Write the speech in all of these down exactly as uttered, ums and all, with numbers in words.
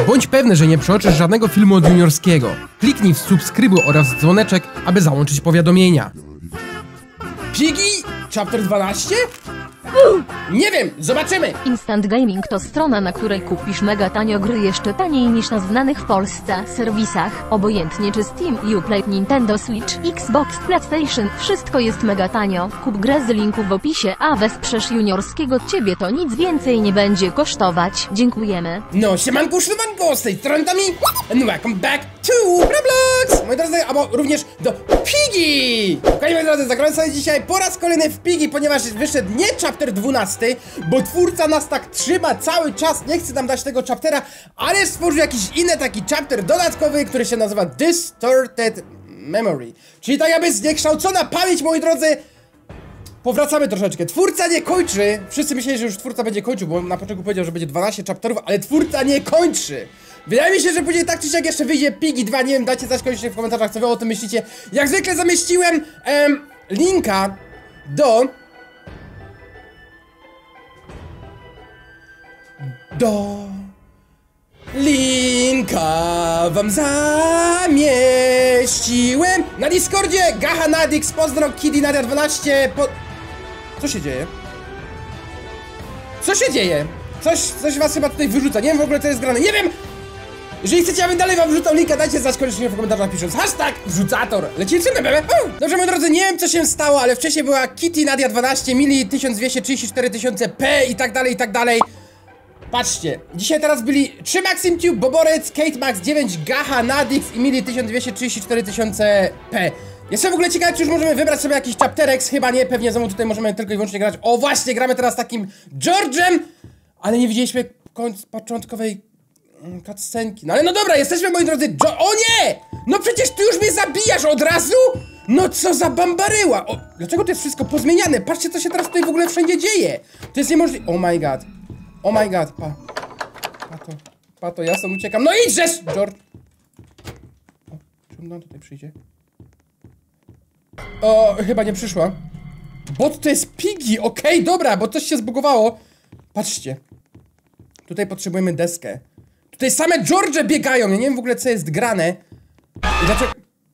Bądź pewny, że nie przeoczysz żadnego filmu od juniorskiego. Kliknij w subskrybuj oraz dzwoneczek, aby załączyć powiadomienia. Piggy? Chapter dwanaście? Nie wiem, zobaczymy! Instant Gaming to strona, na której kupisz mega tanio gry jeszcze taniej niż na znanych w Polsce serwisach. Obojętnie czy Steam, Uplay, Nintendo Switch, Xbox, PlayStation, wszystko jest mega tanio. Kup grę z linku w opisie, a wesprzesz juniorskiego, ciebie to nic więcej nie będzie kosztować. Dziękujemy. No, siemanko, szlemanko, z tej strony Tami, and welcome back to Roblox! Moi drodzy, albo również do Piggy! Okej, okay, moi drodzy, zagrałem sobie dzisiaj po raz kolejny w Piggy, ponieważ wyszedł nie chapter dwunasty, bo twórca nas tak trzyma cały czas, nie chce nam dać tego chaptera, ale stworzył jakiś inny taki chapter dodatkowy, który się nazywa Distorted Memory. Czyli tak jakby zniekształcona pamięć, moi drodzy. Powracamy troszeczkę. Twórca nie kończy. Wszyscy myśleli, że już twórca będzie kończył, bo na początku powiedział, że będzie dwanaście chapterów, ale twórca nie kończy. Wydaje mi się, że później tak czy siak jeszcze wyjdzie Piggy dwa, nie wiem, dajcie znać koniecznie w komentarzach, co wy o tym myślicie. Jak zwykle zamieściłem em, linka do... Do... Linka wam zamieściłem na Discordzie. Gaha Nadix, pozdro, Kiddy Nadia dwanaście, po... Co się dzieje? Co się dzieje? Coś, coś was chyba tutaj wyrzuca, nie wiem w ogóle co jest grane, nie wiem! Jeżeli chcecie, abym dalej wam wrzucał linka, dajcie znać koniecznie w komentarzach pisząc hashtag wrzucator. Lecimy, bebe. Dobrze, moi drodzy, nie wiem co się stało, ale wcześniej była Kitty Nadia dwanaście, Mili tysiąc dwieście trzydzieści cztery tysiące P i tak dalej, i tak dalej. Patrzcie, dzisiaj teraz byli trzy MaximTube, Boborec, Kate Max dziewięć, Gaha, Nadix i Mili tysiąc dwieście trzydzieści cztery tysiące P. Jestem w ogóle ciekawy, czy już możemy wybrać sobie jakiś chapterek, chyba nie, pewnie znowu tutaj możemy tylko i wyłącznie grać. O właśnie, gramy teraz takim George'em, ale nie widzieliśmy końca początkowej cutscenki. No ale no dobra, jesteśmy, moi drodzy, jo o nie! No przecież ty już mnie zabijasz od razu? No co za bambaryła! O, dlaczego to jest wszystko pozmieniane? Patrzcie, co się teraz tutaj w ogóle wszędzie dzieje. To jest niemożliwe. Oh my god. Oh my god, pa. Pato, pato, ja stąd uciekam. No idźesz, George! O, czy on tutaj przyjdzie? O, chyba nie przyszła. Bo to jest Piggy, okej, okay, dobra, bo coś się zbugowało. Patrzcie. Tutaj potrzebujemy deskę. Tutaj same George biegają, ja nie wiem w ogóle co jest grane. I dlaczego...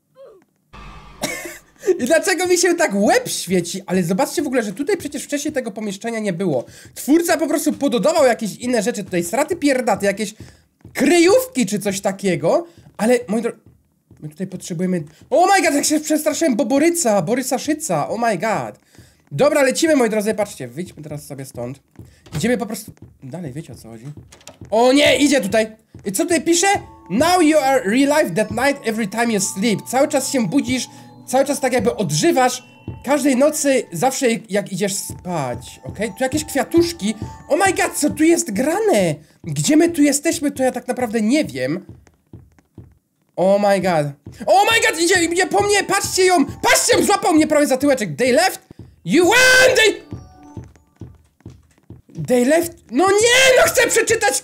I dlaczego mi się tak łeb świeci? Ale zobaczcie w ogóle, że tutaj przecież wcześniej tego pomieszczenia nie było. Twórca po prostu pododawał jakieś inne rzeczy. Tutaj straty pierdaty, jakieś kryjówki czy coś takiego. Ale, moi drodzy, my tutaj potrzebujemy... Oh my god, jak się przestraszyłem, bo Boryca, Borysa Szyca, oh my god. Dobra, lecimy, moi drodzy, patrzcie, wyjdźmy teraz sobie stąd. Idziemy po prostu... Dalej, wiecie o co chodzi? O nie, idzie tutaj! I co tutaj pisze? Now you are relive that night every time you sleep. Cały czas się budzisz, cały czas tak jakby odżywasz każdej nocy, zawsze jak idziesz spać, okej? Okay? Tu jakieś kwiatuszki. Oh my god, co tu jest grane? Gdzie my tu jesteśmy, to ja tak naprawdę nie wiem. Oh my god. Oh my god, idzie, idzie po mnie, patrzcie ją! Patrzcie, złapał mnie prawie za tyłeczek. They left? You went! They... They left... No nie, no chcę przeczytać...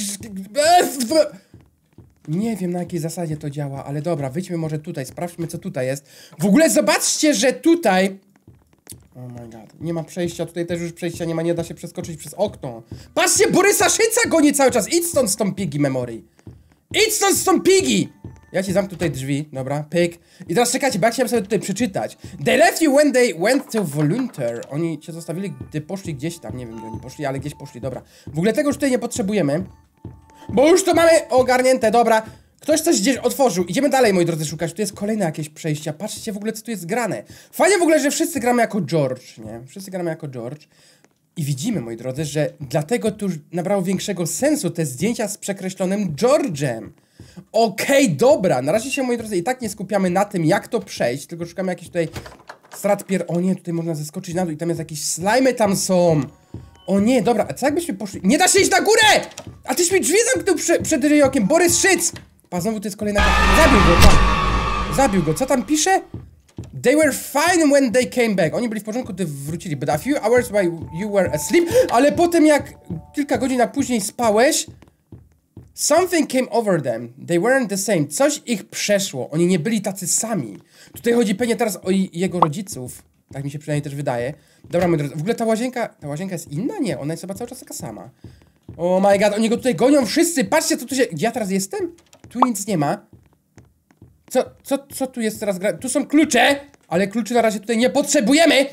Nie wiem na jakiej zasadzie to działa, ale dobra, wyjdźmy może tutaj, sprawdźmy co tutaj jest. W ogóle zobaczcie, że tutaj... Oh my god, nie ma przejścia, tutaj też już przejścia nie ma, nie da się przeskoczyć przez okno. Patrzcie, Borysa Szyca goni cały czas, idź stąd z tą Piggy Memory. Idź stąd z tą Piggy! Ja ci zamknę tutaj drzwi, dobra, pyk. I teraz czekajcie, bo ja chciałem sobie tutaj przeczytać. They left you when they went to volunteer. Oni cię zostawili, gdy poszli gdzieś tam, nie wiem gdzie oni poszli, ale gdzieś poszli, dobra. W ogóle tego już tutaj nie potrzebujemy, bo już to mamy ogarnięte, dobra. Ktoś coś gdzieś otworzył, idziemy dalej, moi drodzy, szukać. Tu jest kolejne jakieś przejścia, patrzcie w ogóle co tu jest grane. Fajnie w ogóle, że wszyscy gramy jako George, nie? Wszyscy gramy jako George. I widzimy, moi drodzy, że dlatego tu już nabrało większego sensu te zdjęcia z przekreślonym George'em. Okej, okay, dobra, na razie się, moi drodzy, i tak nie skupiamy na tym, jak to przejść, tylko szukamy jakichś tutaj strat pier... O nie, tutaj można zeskoczyć na dół i tam jest jakieś slajmy tam są. O nie, dobra, a co jakbyśmy poszli... Nie da się iść na górę! A tyś mi drzwi zamknął prze... przed ryjokiem, Borys Szyc! Pa, znowu to jest kolejna... Zabił go, pa. Zabił go, co tam pisze? They were fine when they came back. Oni byli w porządku, gdy wrócili, but a few hours while you were asleep. Ale potem jak kilka godzin później spałeś, something came over them. They weren't the same. Coś ich przeszło. Oni nie byli tacy sami. Tutaj chodzi pewnie teraz o jego rodziców. Tak mi się przynajmniej też wydaje. Dobra, moi drodzy, w ogóle ta łazienka... Ta łazienka jest inna? Nie, ona jest chyba cały czas taka sama. Oh my god, oni go tutaj gonią wszyscy, patrzcie co tu się... Gdzie ja teraz jestem? Tu nic nie ma. Co, co, co tu jest teraz gra... Tu są klucze, ale kluczy na razie tutaj nie potrzebujemy.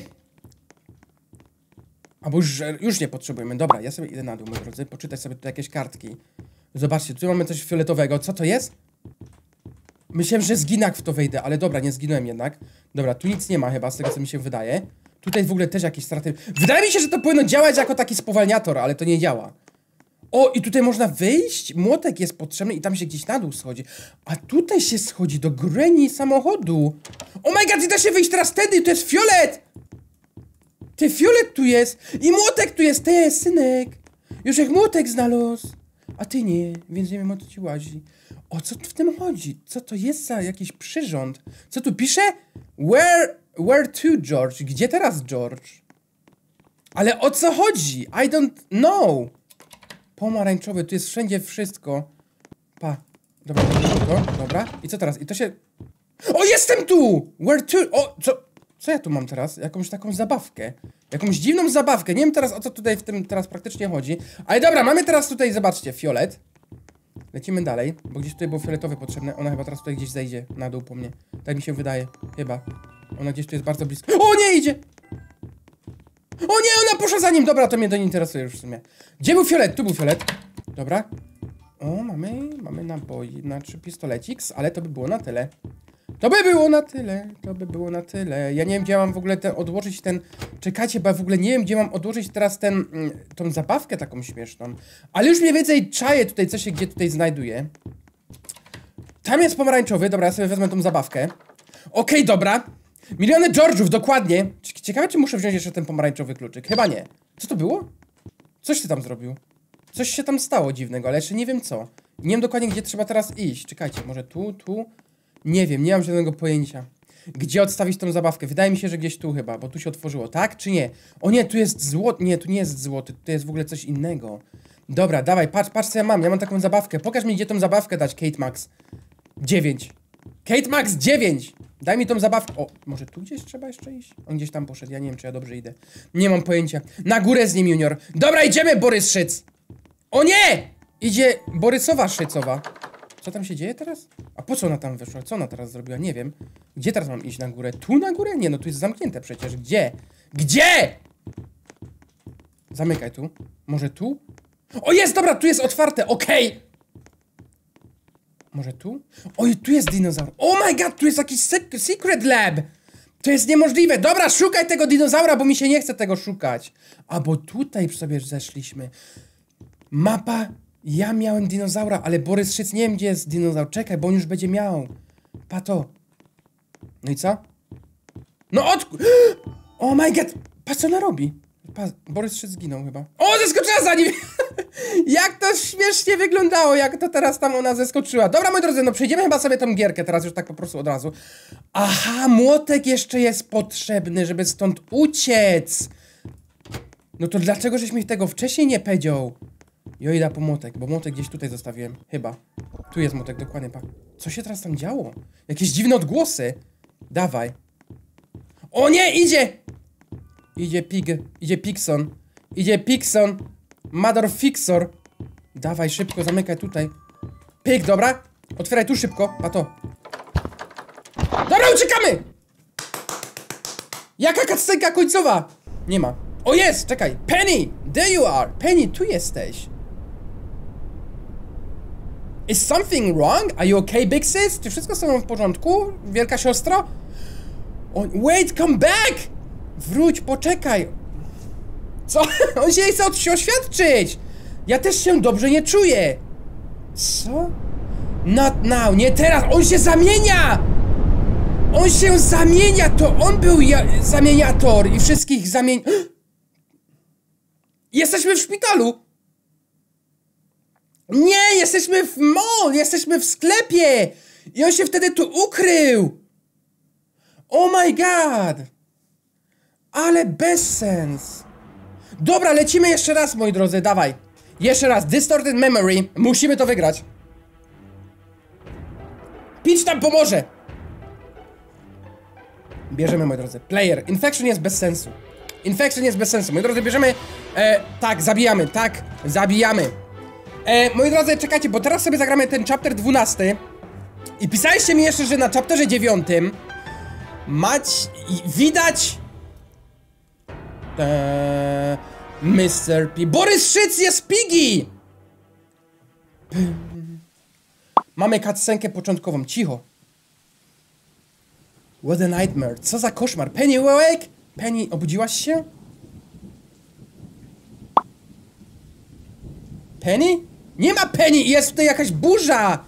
Albo już, już nie potrzebujemy. Dobra, ja sobie idę na dół, moi drodzy, poczytać sobie tutaj jakieś kartki. Zobaczcie, tu mamy coś fioletowego. Co to jest? Myślałem, że zginę jak w to wejdę, ale dobra, nie zginąłem jednak. Dobra, tu nic nie ma chyba, z tego co mi się wydaje. Tutaj w ogóle też jakieś straty. Wydaje mi się, że to powinno działać jako taki spowalniator, ale to nie działa. O, i tutaj można wyjść. Młotek jest potrzebny i tam się gdzieś na dół schodzi. A tutaj się schodzi do greni samochodu. Oh my god, i da się wyjść teraz tędy, to jest fiolet! Ty, fiolet tu jest! I młotek tu jest, ty, synek! Już jak młotek znalazł. A ty nie, więc nie wiem o co ci łazi. O co tu w tym chodzi? Co to jest za jakiś przyrząd? Co tu pisze? Where, where to, George? Gdzie teraz, George? Ale o co chodzi? I don't know. Pomarańczowy, tu jest wszędzie wszystko. Pa. Dobra, dobra, dobra. I co teraz? I to się... O, jestem tu! Where to? O, co? Co ja tu mam teraz? Jakąś taką zabawkę. Jakąś dziwną zabawkę. Nie wiem teraz o co tutaj w tym teraz praktycznie chodzi. Ale dobra, mamy teraz tutaj, zobaczcie, fiolet. Lecimy dalej, bo gdzieś tutaj było fioletowe potrzebne. Ona chyba teraz tutaj gdzieś zejdzie na dół po mnie. Tak mi się wydaje. Chyba. Ona gdzieś tu jest bardzo blisko. O, nie idzie! O nie, ona poszła za nim! Dobra, to mnie to nie interesuje już w sumie. Gdzie był fiolet? Tu był fiolet. Dobra. O, mamy, mamy naboi, znaczy pistolecik, ale to by było na tyle. To by było na tyle, to by było na tyle. Ja nie wiem, gdzie ja mam w ogóle ten, odłożyć ten... Czekajcie, bo ja w ogóle nie wiem, gdzie mam odłożyć teraz ten... tą zabawkę taką śmieszną. Ale już mniej więcej czaję tutaj, co się gdzie tutaj znajduje. Tam jest pomarańczowy, dobra, ja sobie wezmę tą zabawkę. Okej, okay, dobra. Miliony George'ów, dokładnie. Ciekawe, czy muszę wziąć jeszcze ten pomarańczowy kluczyk. Chyba nie. Co to było? Coś ty tam zrobił. Coś się tam stało dziwnego, ale jeszcze nie wiem co. Nie wiem dokładnie, gdzie trzeba teraz iść. Czekajcie, może tu, tu... Nie wiem, nie mam żadnego pojęcia. Gdzie odstawić tą zabawkę? Wydaje mi się, że gdzieś tu chyba, bo tu się otworzyło, tak czy nie? O nie, tu jest złoty, nie, tu nie jest złoty, tu jest w ogóle coś innego. Dobra, dawaj, patrz, patrz co ja mam, ja mam taką zabawkę. Pokaż mi, gdzie tą zabawkę dać, Kate Max. dziewięć. Kate Max dziewięć! Daj mi tą zabawkę. O, może tu gdzieś trzeba jeszcze iść? On gdzieś tam poszedł, ja nie wiem, czy ja dobrze idę. Nie mam pojęcia. Na górę z nim, Junior. Dobra, idziemy, Borys Szyc. O nie! Idzie Borysowa Szycowa. Co tam się dzieje teraz? A po co ona tam wyszła? Co ona teraz zrobiła? Nie wiem. Gdzie teraz mam iść na górę? Tu na górę? Nie, no tu jest zamknięte przecież. Gdzie? Gdzie? Zamykaj tu. Może tu? O, jest, dobra, tu jest otwarte, okej! Okay. Może tu? Oj, tu jest dinozaur. Oh my god, tu jest jakiś secret lab! To jest niemożliwe. Dobra, szukaj tego dinozaura, bo mi się nie chce tego szukać. A bo tutaj sobie zeszliśmy. Mapa... Ja miałem dinozaura, ale Borys Szyc nie wiem, gdzie jest dinozaur. Czekaj, bo on już będzie miał. Pato. No i co? No od... Oh my god! Patrz, co ona robi. Pa... Borys Szyc zginął chyba. O, zeskoczyła za nim! Jak to śmiesznie wyglądało, jak to teraz tam ona zeskoczyła. Dobra, moi drodzy, no przejdziemy chyba sobie tą gierkę teraz już tak po prostu od razu. Aha, młotek jeszcze jest potrzebny, żeby stąd uciec. No to dlaczego żeś mi tego wcześniej nie powiedział? Jo, idę po młotek, bo młotek gdzieś tutaj zostawiłem. Chyba. Tu jest młotek, dokładnie, pa. Co się teraz tam działo? Jakieś dziwne odgłosy. Dawaj. O nie, idzie! Idzie pig, idzie Pixon. Idzie Pixon. Mother Fixor. Dawaj, szybko, zamykaj tutaj. Pig, dobra? Otwieraj tu szybko, pa to. Dobra, uciekamy! Jaka kaccenka końcowa? Nie ma. O, jest, czekaj. Penny, there you are. Penny, tu jesteś. Is something wrong? Are you okay, big sis? Czy wszystko z tobą w porządku, wielka siostro? Oh, wait, come back! Wróć, poczekaj. Co? On się chce oświadczyć! Ja też się dobrze nie czuję. Co? Not now, nie teraz, on się zamienia! On się zamienia, to on był ja zamieniator i wszystkich zamień... Jesteśmy w szpitalu! Nie, jesteśmy w mall, jesteśmy w sklepie! I on się wtedy tu ukrył! Oh my god! Ale bezsens! Dobra, lecimy jeszcze raz, moi drodzy, dawaj! Jeszcze raz, Distorted Memory, musimy to wygrać! Pitch tam pomoże! Bierzemy, moi drodzy. Player. Infection jest bez sensu. Infection jest bez sensu. Moi drodzy, bierzemy... E, tak, zabijamy, tak, zabijamy. E, moi drodzy, czekajcie, bo teraz sobie zagramy ten chapter dwunasty. I pisaliście mi jeszcze, że na chapterze dziewiątym mać... widać... Eee, mister P. Borys Szyc jest Piggy! Mamy cutscenkę początkową, cicho. What a nightmare. Co za koszmar. Penny awake? Penny, obudziłaś się? Penny? Nie ma Penny! Jest tutaj jakaś burza!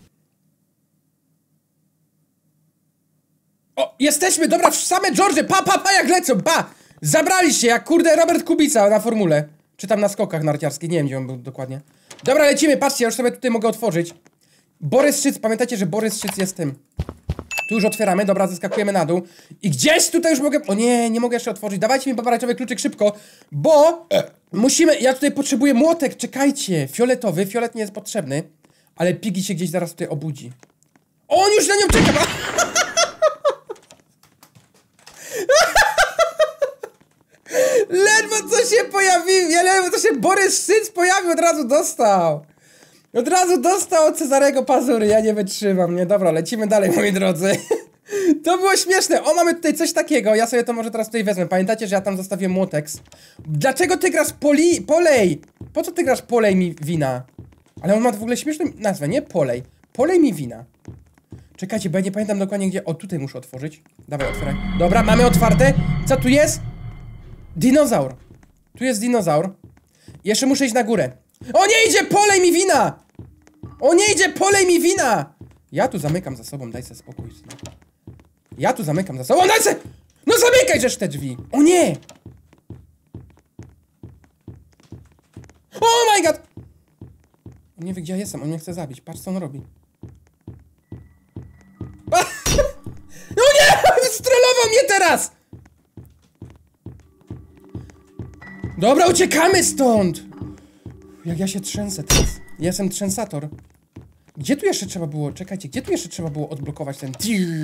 O, jesteśmy! Dobra, same George! Pa, pa, pa, jak lecą! Pa! Zabraliście jak kurde Robert Kubica na formule. Czy tam na skokach narciarskich, nie wiem gdzie on był dokładnie. Dobra, lecimy, patrzcie, ja już sobie tutaj mogę otworzyć. Borys Szyc, pamiętacie, że Borys Szyc jest tym. Tu już otwieramy, dobra, zeskakujemy na dół. I gdzieś tutaj już mogę... O nie, nie mogę jeszcze otworzyć. Dawajcie mi pomarańczowy kluczyk szybko, bo musimy... Ja tutaj potrzebuję młotek, czekajcie. Fioletowy, fiolet nie jest potrzebny. Ale Piggy się gdzieś zaraz tutaj obudzi. O, on już na nią czeka! Ledwo co się pojawił, ja ledwo co się Borys Szyc pojawił, od razu dostał. Od razu dostał od Cezarego pazury, ja nie wytrzymam, nie? Dobra, lecimy dalej, moi drodzy. To było śmieszne. O, mamy tutaj coś takiego, ja sobie to może teraz tutaj wezmę. Pamiętacie, że ja tam zostawiłem młotek? Dlaczego ty grasz poli... polej? Po co ty grasz polej mi wina? Ale on ma w ogóle śmieszną nazwę, nie? Polej. Polej mi wina. Czekajcie, bo ja nie pamiętam dokładnie gdzie... O, tutaj muszę otworzyć. Dawaj, otwieraj. Dobra, mamy otwarte. Co tu jest? Dinozaur. Tu jest dinozaur. Jeszcze muszę iść na górę. O, nie idzie! Polej mi wina! O, nie idzie! Polej mi wina! Ja tu zamykam za sobą, daj sobie spokój. Ja tu zamykam za sobą, daj se... No zamykaj żeż te drzwi! O nie! Oh my god! On nie wie gdzie ja jestem, on mnie chce zabić. Patrz co on robi. No nie! Strollował mnie teraz! Dobra, uciekamy stąd! Jak ja się trzęsę teraz. Ja jestem trzęsator. Gdzie tu jeszcze trzeba było? Czekajcie, gdzie tu jeszcze trzeba było odblokować ten...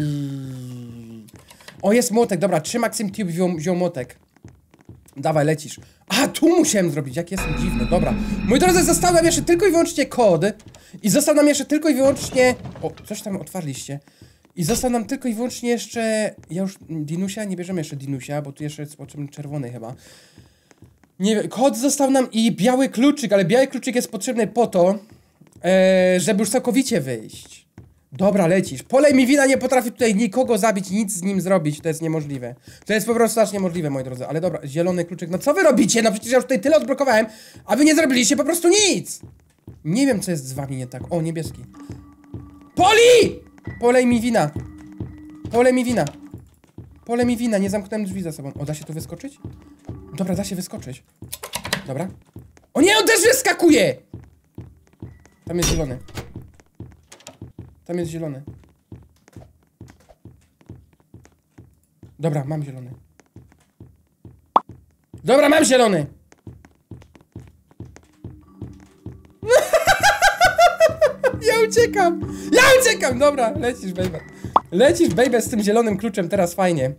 O, jest młotek, dobra, trzy Maxim Tube wziął, wziął młotek. Dawaj, lecisz. A, tu musiałem zrobić, jak jestem dziwny, dobra. Moi drodzy, został nam jeszcze tylko i wyłącznie kod. I został nam jeszcze tylko i wyłącznie... O, coś tam otwarliście. I został nam tylko i wyłącznie jeszcze... Ja już... Dinusia? Nie bierzemy jeszcze Dinusia, bo tu jeszcze jest potrzebny czerwony chyba. Nie wiem, kod został nam i biały kluczyk, ale biały kluczyk jest potrzebny po to, e, żeby już całkowicie wyjść. Dobra, lecisz. Polej mi wina nie potrafi tutaj nikogo zabić, nic z nim zrobić, to jest niemożliwe. To jest po prostu aż niemożliwe, moi drodzy. Ale dobra, zielony kluczyk, no co wy robicie? No przecież ja już tutaj tyle odblokowałem, a wy nie zrobiliście po prostu nic! Nie wiem, co jest z wami nie tak. O, niebieski. Poli! Polej mi wina. Polej mi wina. Polej mi wina, nie zamknąłem drzwi za sobą. O, da się tu wyskoczyć? Dobra, da się wyskoczyć. Dobra. O nie, on też wyskakuje! Tam jest zielony. Tam jest zielony. Dobra, mam zielony. Dobra, mam zielony! Ja uciekam! Ja uciekam! Dobra, lecisz, baby. Lecisz, baby, z tym zielonym kluczem, teraz fajnie.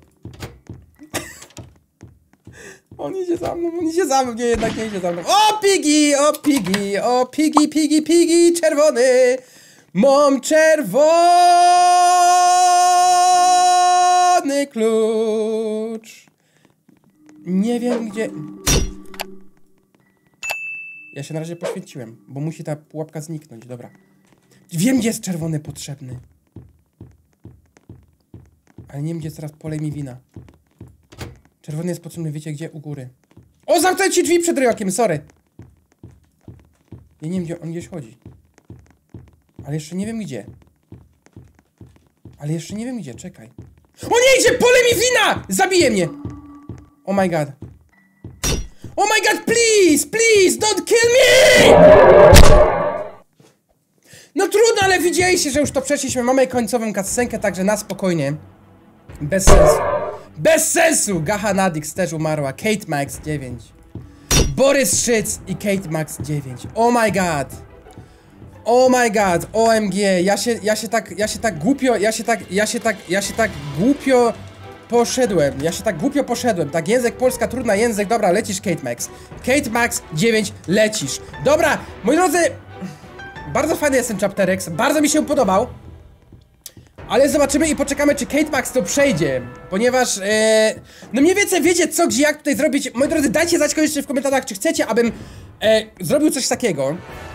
On idzie za mną, on idzie za mną, nie, jednak nie idzie za mną. O, Piggy, o, Piggy, o, Piggy, Piggy, Piggy, czerwony! Mam czerwony klucz. Nie wiem gdzie... Ja się na razie poświęciłem, bo musi ta pułapka zniknąć, dobra. Wiem, gdzie jest czerwony potrzebny. Ale nie wiem, gdzie jest teraz polej mi wina. Czerwony jest potrzebny, wiecie gdzie? U góry. O, zamknąłem ci drzwi przed ryjokiem, sorry. Ja nie wiem, gdzie on gdzieś chodzi. Ale jeszcze nie wiem gdzie. Ale jeszcze nie wiem gdzie, czekaj. O nie, idzie! Polej mi wina! Zabije mnie! Oh my god. Oh my god, please! Please, don't kill me! No trudno, ale widzieliście, że już to przeszliśmy. Mamy końcową cutscenkę, także na spokojnie. Bez sensu. Bez sensu! Gaha Nadix też umarła. Kate Max dziewięć. Borys Szyc i Kate Max dziewięć. Oh my god. Oh my god. O M G. Ja się, ja się tak, ja się tak głupio, ja się tak, ja się tak, ja się tak głupio poszedłem, ja się tak głupio poszedłem, tak język Polska, trudna język, dobra, lecisz Kate Max. Kate Max dziewięć, lecisz. Dobra, moi drodzy, bardzo fajny jest ten Chapter X, bardzo mi się podobał. Ale zobaczymy i poczekamy, czy Kate Max to przejdzie, ponieważ, e, no mniej więcej wiecie co, gdzie, jak tutaj zrobić. Moi drodzy, dajcie znać koniecznie w komentarzach, czy chcecie, abym e, zrobił coś takiego,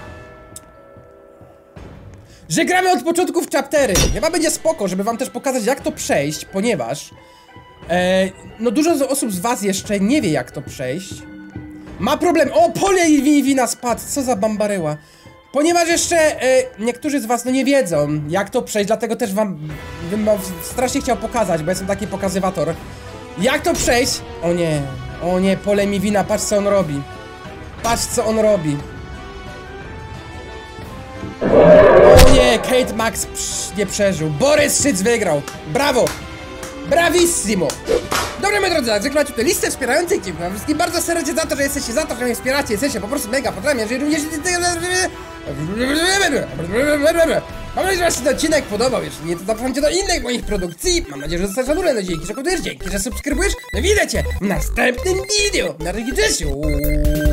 że gramy od początku w chaptery. Chyba będzie spoko, żeby wam też pokazać, jak to przejść, ponieważ e, no dużo osób z was jeszcze nie wie, jak to przejść. Ma problem, o, pole i wina spadł, co za bambaryła. Ponieważ jeszcze e, niektórzy z was no nie wiedzą, jak to przejść, dlatego też wam bym strasznie chciał pokazać, bo jestem taki pokazywator. Jak to przejść? O nie, o nie, pole mi wina, patrz co on robi. Patrz co on robi. O nie, Kate Max psz, nie przeżył. Borys Szyc wygrał. Brawo! Bravissimo! Dobra, moi drodzy, jak zwykle macie tutaj listę wspierających. Dziękuję wszystkim bardzo serdecznie za to, że jesteście, za to, że mnie wspieracie. Jesteście po prostu mega, pozdrawiam, jeżeli również... Mam nadzieję, że wam się ten odcinek podobał. Jeśli nie, to zapraszam cię do innych moich produkcji. Mam nadzieję, że zostaniesz na dole. No dzięki, że kodujesz, dzięki, że subskrybujesz. No widzę cię w następnym wideo. Na razie, cześć!